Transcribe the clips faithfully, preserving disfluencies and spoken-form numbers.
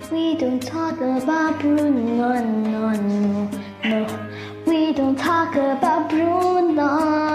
We don't talk about Bruno, no, no, no. We don't talk about Bruno.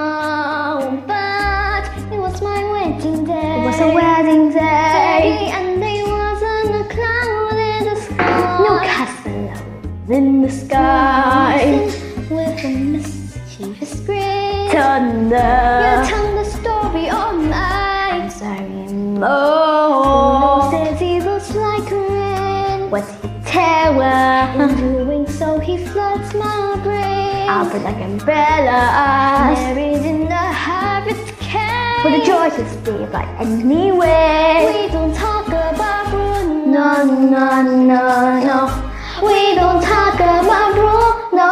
But it was my wedding day. It was a wedding day. And there wasn't a cloud in the sky. No castle in the sky. With a mischievous grin. Thunder. You tell the story all night. I'm sorry, Mo. Bruno says he looks like a rain. Was he terror? In doing so, he floods my brain. I'll be like umbrellas. Married in a hurricane. For the joy to stay, but anyway. We don't talk about Bruno. No, no, no, no. We don't talk about Bruno.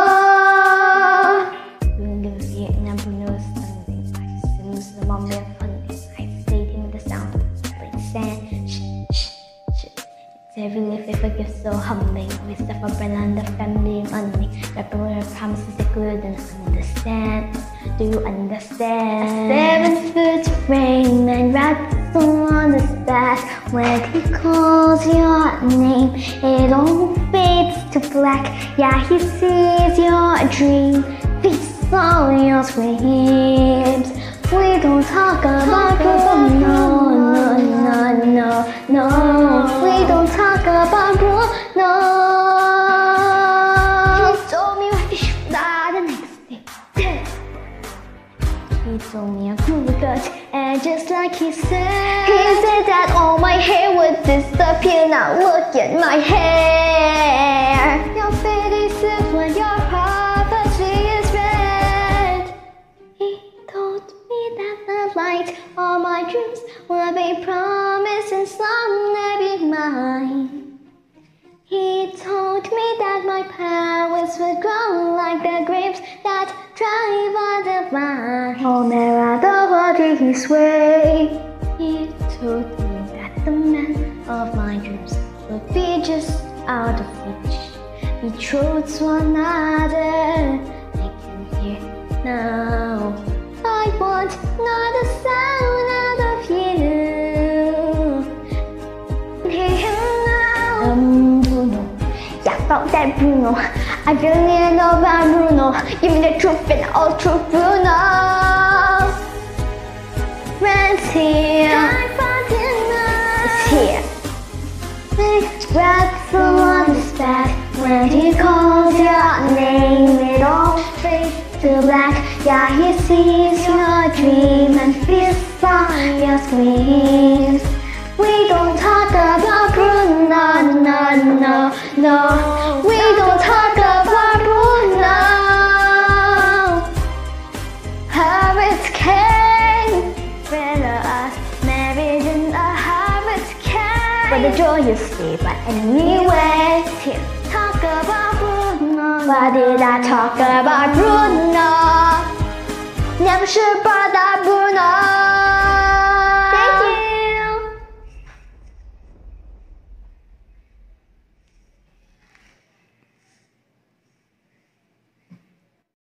Bruno Vietnam, Bruno something. I seems the mom of funding. I played him the sound like sand. Shh, shh, shh. Every life if I give so humbling. We stuff up and the family money. Rapper with promises they couldn't understand. Do you understand? Seven foot rain and rats on his back. When he calls your name, it all fades to black. Yeah, he sees your dream, feasts on your screams. We don't talk about Bruno, no, no, no, no. We don't talk about Bruno. He told me what you should die the next day. He told me I grew a gut, and just like he said, he said that all my hair would disappear. Now look at my hair. Your face is when your prophecy is read. He told me that the light all my dreams will be promised and someday be mine. He told me that my powers would grow like the grapes that thrive on the vine. Oh, never the body his way. He told me that the man of my dreams would be just out of reach. We chose one another. I can hear now. I want not the sound out of you. Hear him now. Um, Bruno. Yeah, about that Bruno. I really know about Bruno. Give me the truth and all truth, Bruno. Rent's here. Time for dinner. It's here. Big rats on his back. When he calls your name, it all fades to black. Yeah, he sees your dream and feasts on your screams. We don't talk about Bruno, no, no, no. We don't talk about Bruno. Hurricane, better us married in a hurricane. For the joy you see, but anyway. Here, talk about Bruno. Why did I talk about Bruno? Never should brought up Bruno.